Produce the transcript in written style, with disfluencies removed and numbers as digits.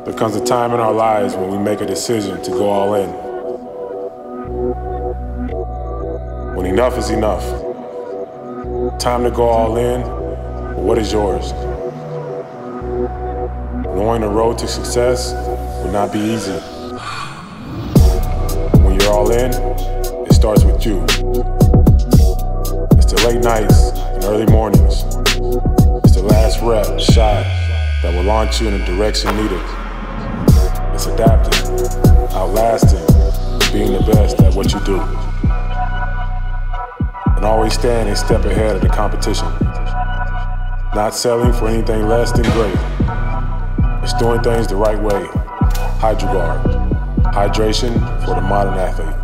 There comes a time in our lives when we make a decision to go all in. When enough is enough. Time to go all in, but what is yours? Knowing the road to success will not be easy. When you're all in, it starts with you. It's the late nights and early mornings. It's the last rep, shot that will launch you in the direction needed. It's adapting, outlasting, being the best at what you do. And always staying a step ahead of the competition. Not settling for anything less than great. It's doing things the right way. Hydra, hydration for the modern athlete.